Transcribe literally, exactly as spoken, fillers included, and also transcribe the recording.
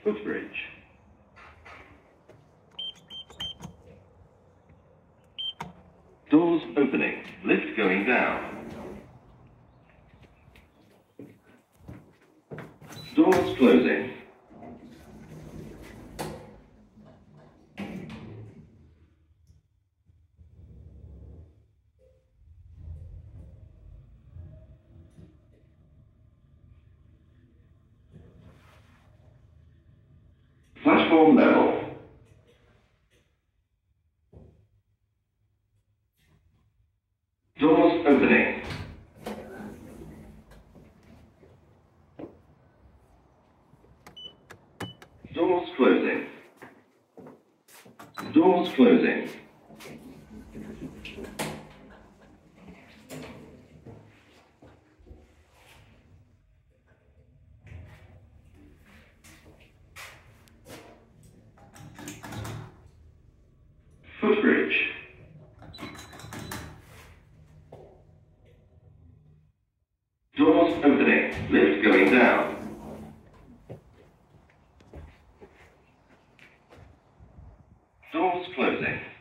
Footbridge. Doors opening. Lift going down. Doors closing. Platform level. Doors opening. Doors closing. Doors closing. Footbridge. Doors opening. Lift going down. Doors closing.